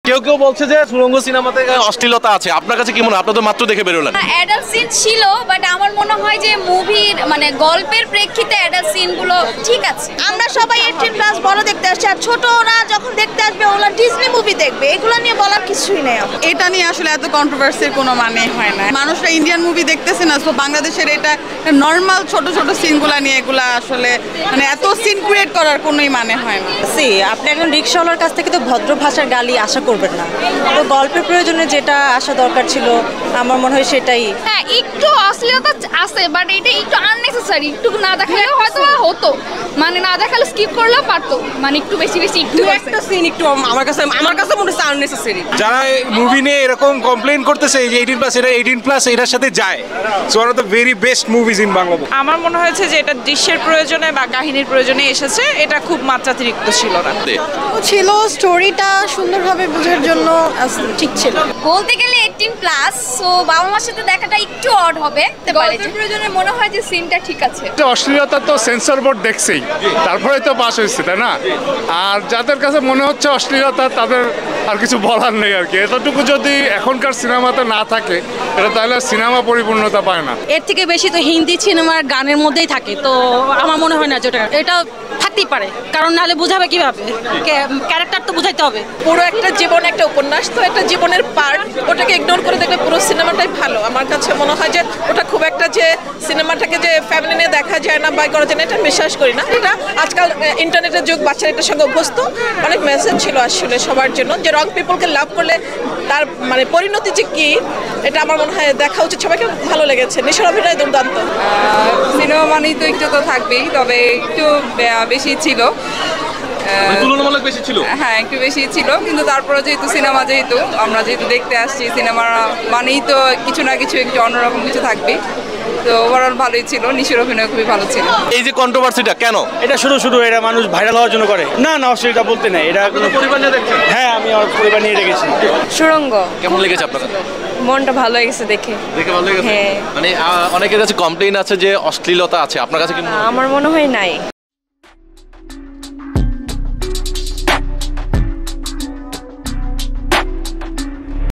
কেউ কেউ বলছে যে সুরঙ্গ সিনেমাতে অশ্লীলতা আছে, আপনার কাছে কি মনে হয়? আপনি তো মাত্র দেখে বেরোলেন। অ্যাডাল্ট সিন ছিল, বাট আমার মনে হয় যে মুভির মানে গল্পের প্রেক্ষিতে অ্যাডাল্ট সিনগুলো ঠিক আছে। আমরা সবাই 18+ বড় দেখতে আসছি, আর ছোটরা যখন দেখতে আসবে ওরা ডিজনি মুভি দেখবে, এগুলো নিয়ে বলার কিছুই নেই। এটা নিয়ে আসলে এত কন্ট্রোভার্সির কোনো মানে হয় না। মানুষরা ইন্ডিয়ান মুভি দেখতেছে না, তো বাংলাদেশের এটা নর্মাল ছোট ছোট সিনগুলা নিয়ে এগুলা আসলে মানে এত সিন ক্রিয়েট করার কোনোই মানে হয় না। আপনি একজন রিক্সাওয়ালার কাছ থেকে তো ভদ্র ভাষার গালি আশা করবেন না, তো গল্পের প্রয়োজনে যেটা আসা দরকার ছিল আমার মনে হয় সেটাই। হ্যাঁ, একটু অশ্লীলতা আছে, বাট এটা একটু আননেসেসারি। একটু না দেখালেও হয়তো হতো, মানে না দেখালে স্কিপ করলেও পারতো, মানে একটু বেশি একটু একটা সিন একটু আমার কাছে মনে হচ্ছে আননেসেসারি। যারা মুভি নিয়ে এরকম কমপ্লেইন করতেছে যে 18+ এটা 18+ এটার সাথে যায়, so one of the very best movies in Bangla. আমার মনে হয়েছে যে এটা দৃশ্যের প্রয়োজনে বা কাহিনীর প্রয়োজনে এসেছে, এটা খুব মাত্রাতিরিক্ত ছিল না। ছিল স্টোরিটা সুন্দরভাবে বোঝার জন্য ঠিক ছিল। বলতে গেলে 18+, সো বাবা মার সাথে দেখাটা একটু অড হবে। গল্পের প্রয়োজনে মনে হয় যে সিনটা ঠিক আছে। অশ্লীলতা তো সেন্সর বোর্ড দেখছেই, তারপরে তো পাস হয়েছে, তাই না? আর যাদের কাছে মনে হচ্ছে অশ্লীলতা তাদের আর কিছু বলার নেই আর কি। এতটুকু যদি এখনকার সিনেমাতে না থাকে, এটা তাহলে সিনেমা পরিপূর্ণতা পায় না। এর থেকে বেশি তো হিন্দি সিনেমার গানের মধ্যেই থাকে, তো আমার মনে হয় না যেটা এটা থাকতেই পারে, কারণ নাহলে বোঝাবে কিভাবে, ক্যারেক্টার তো বুঝাইতে হবে। পুরো একটা জীবন একটা উপন্যাস, তো একটা জীবনের পার্ট, ওটাকে ইগনোর করে দেখলে পুরো সিনেমাটাই ভালো। আমার কাছে মনে হয় যে ওটা খুব একটা যে সিনেমাটাকে যে ফ্যামিলি নিয়ে দেখা যায় না বা করা যায় না, এটা বিশ্বাস করি না। এটা আজকাল ইন্টারনেটের যুগ, বাচ্চারা এটার সঙ্গে অভ্যস্ত। অনেক মেসেজ ছিল আসলে সবার জন্য, যে রং পিপলকে লাভ করলে তার মানে পরিণতি যে কি, এটা আমার মনে হয় দেখা উচিত। সবাইকে ভালো লেগেছে, নিশোর অভিনয় দুর্দান্ত। সিনেমা মানেই তো একটু তো থাকবেই, তবে একটু বেশি ছিল, তুলনামূলক বেশি ছিল। হ্যাঁ একটু বেশি ছিল, কিন্তু তারপরে যেহেতু সিনেমা, যেহেতু আমরা যেহেতু দেখতে আসছি, সিনেমা মানেই তো কিছু না কিছু একটু অন্যরকম কিছু থাকবে। তো ওভারঅল ভালোই ছিল, নিশোর অভিনয় খুবই ভালো ছিল। এই যে কন্ট্রোভার্সিটা কেন? এটা শুধু এটা মানুষ ভাইরাল হওয়ার জন্য করে না, অশ্লীলতা বলতে নেই। এটা পরিবার নিয়ে দেখছেন? হ্যাঁ, আমি আমার পরিবার নিয়ে রেখেছি। সুরঙ্গ কেমন লেগেছে আপনার? মনটা ভালো লেগেছে দেখে ভালো লেগেছে। মানে অনেকের কাছে কমপ্লেইন আছে যে অশ্লীলতা আছে, আপনার কাছে কি? আমার মনে হয় নাই।